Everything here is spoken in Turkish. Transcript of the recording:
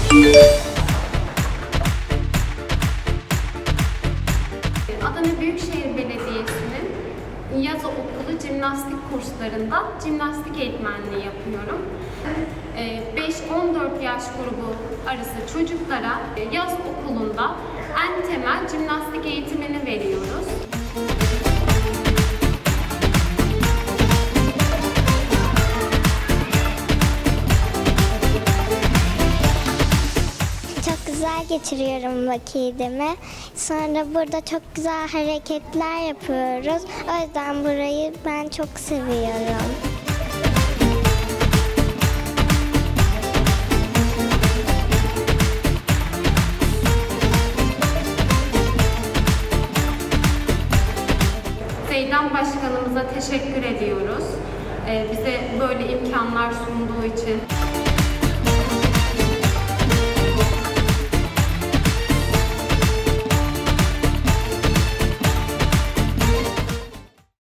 Adana Büyükşehir Belediyesi'nin Yaz Okulu Jimnastik kurslarında jimnastik eğitmenliği yapıyorum. 5-14 yaş grubu arası çocuklara yaz okulunda en temel jimnastik eğitimini veriyoruz. Çok güzel geçiriyorum vakitimi. Sonra burada çok güzel hareketler yapıyoruz. O yüzden burayı ben çok seviyorum.